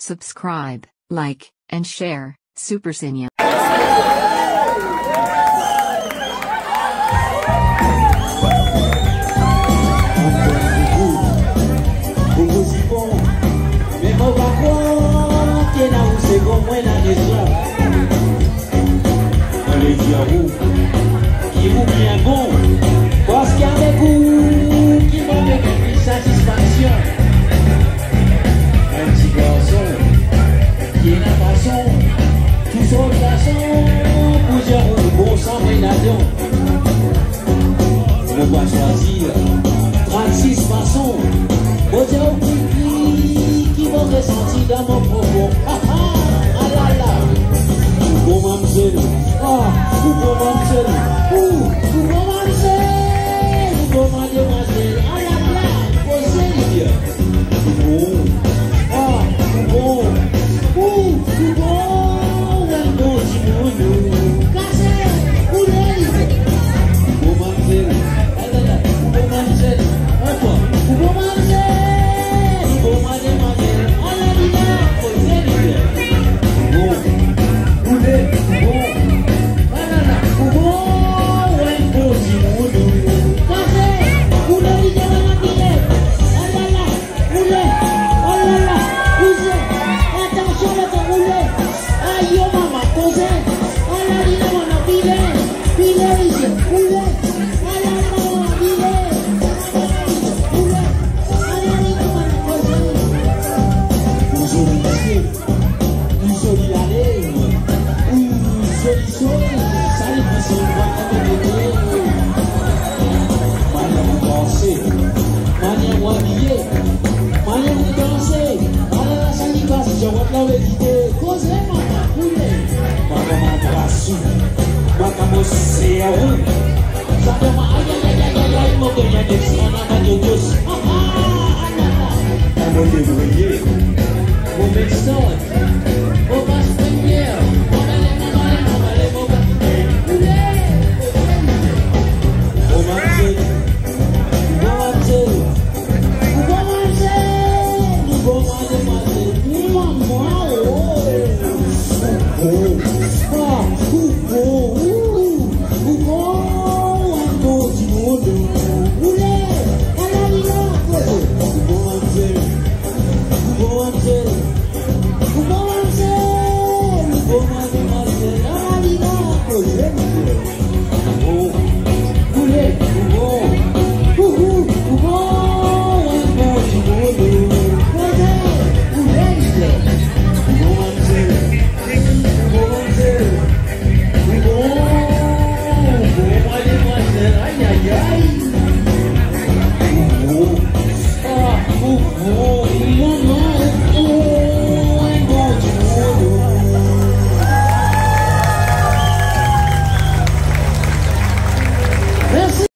subscribe, like, and share. Super Senior. Qui vous bien bon, parce qu'il y a des coups qui vont avec une satisfaction. Un petit garçon qui est la façon, tout son garçon, pour dire un bon sang, mais là-dedans. On va choisir 36 façons, pour dire un petit qui vont ressentir dans mon propos. Ah ah, ah là là. Bon mamselle, ah, bon mamselle, bon mamselle, bon mademoiselle, à la place, posez bon, ah, bon, cassez, coulez, bon mamselle, bon mamselle, encore, bon mamselle, bon mademoiselle, à la place, posez bon. Mon